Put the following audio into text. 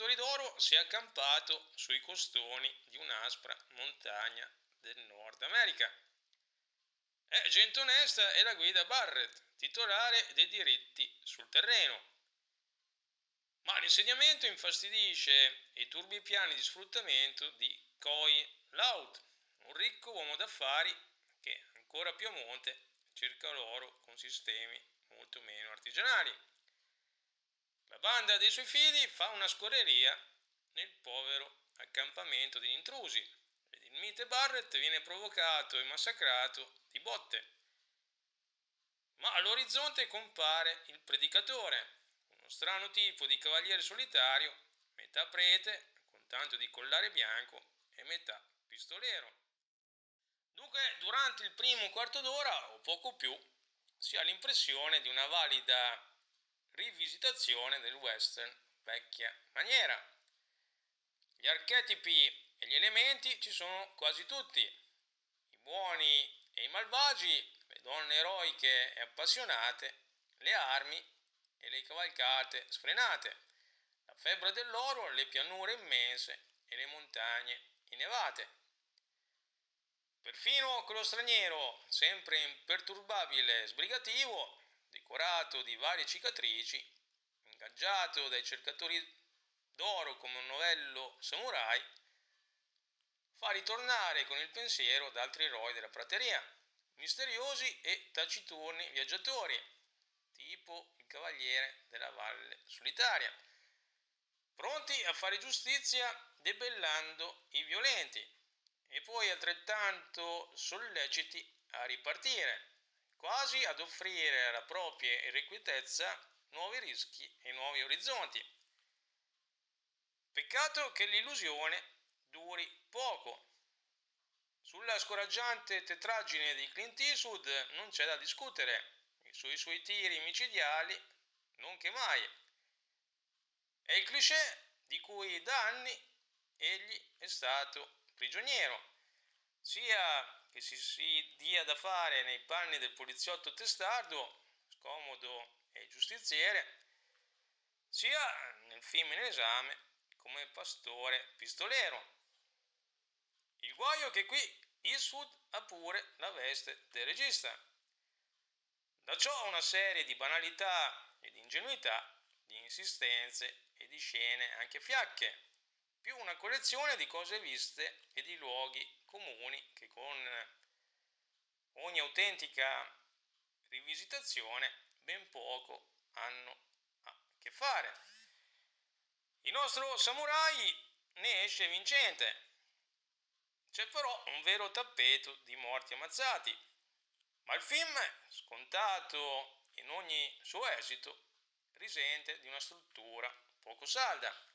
cercatore d'oro si è accampato sui costoni di un'aspra montagna del Nord America. È gente onesta e la guida Barrett, titolare dei diritti sul terreno. Ma l'insegnamento infastidisce i turbi piani di sfruttamento di Coy Laud, un ricco uomo d'affari che, ancora più a monte, cerca l'oro con sistemi molto meno artigianali. La banda dei suoi figli fa una scorreria nel povero accampamento degli intrusi ed il mite Barrett viene provocato e massacrato di botte. Ma all'orizzonte compare il predicatore, uno strano tipo di cavaliere solitario, metà prete, con tanto di collare bianco, e metà pistolero. Dunque, durante il primo quarto d'ora, o poco più, si ha l'impressione di una valida rivisitazione del western vecchia maniera. Gli archetipi e gli elementi ci sono quasi tutti, i buoni e i malvagi, le donne eroiche e appassionate, le armi e le cavalcate sfrenate, la febbre dell'oro, le pianure immense e le montagne innevate. Perfino quello straniero, sempre imperturbabile e sbrigativo, decorato di varie cicatrici, ingaggiato dai cercatori d'oro come un novello samurai, fa ritornare con il pensiero ad altri eroi della prateria, misteriosi e taciturni viaggiatori, tipo il cavaliere della Valle Solitaria, pronti a fare giustizia debellando i violenti e poi altrettanto solleciti a ripartire, quasi ad offrire alla propria irrequietezza nuovi rischi e nuovi orizzonti. Peccato che l'illusione duri poco. Sulla scoraggiante tetraggine di Clint Eastwood non c'è da discutere, e sui suoi tiri micidiali non che mai. È il cliché di cui da anni egli è stato prigioniero, sia che si dia da fare nei panni del poliziotto testardo, scomodo e giustiziere, sia nel film in esame come pastore pistolero. Il guaio è che qui Eastwood ha pure la veste del regista. Da ciò una serie di banalità e di ingenuità, di insistenze e di scene anche fiacche, più una collezione di cose viste e di luoghi comuni che con ogni autentica rivisitazione ben poco hanno a che fare. Il nostro samurai ne esce vincente. C'è però un vero tappeto di morti ammazzati, ma il film, scontato in ogni suo esito, risente di una struttura poco salda.